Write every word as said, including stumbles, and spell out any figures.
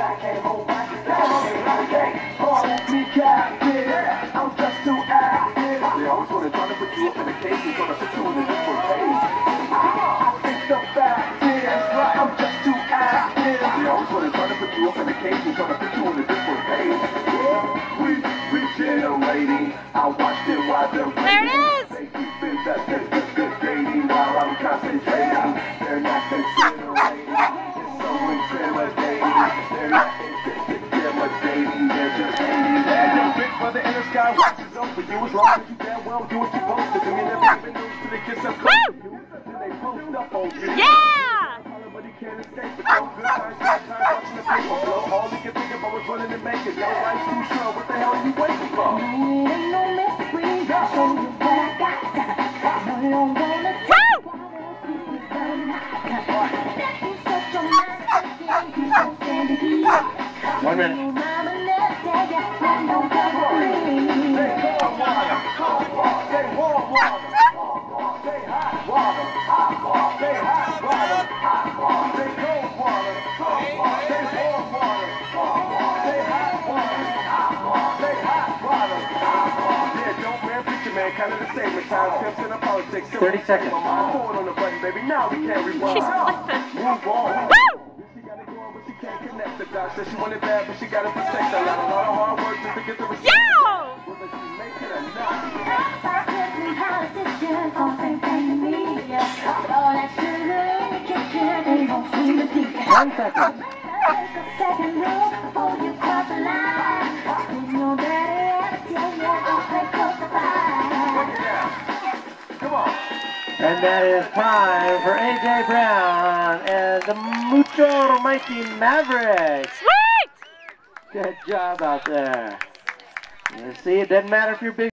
There it is! They're not considerating. It's so intimidating. They're not intimidating. They're just hating. And your big brother in the sky watches up for you. As long as you damn well do what you're supposed to do. You never even know till it gets up close to you. Then they post up on you. Yeah! But he can't escape it. No good times, bad times, watching the paper flow. All he can think about was running and making. Your life's too short. What the hell are you waiting for? No, it ain't no mystery. Show you what I got. No, you don't wanna take One minute. thirty seconds. On the button, baby. Now we can't rewind. She's flipping. Move on. Woo! She gotta go on, but she can't connect the dots. Said she wanted bad, but she gotta protect a lot. A lot of hard work just to get the respect. Yo! Whether she make it or not. One second. Come on. And that is time for A J Brown and the Mucho Mighty Mavericks. Sweet! Good job out there. You see, it doesn't matter if you're big.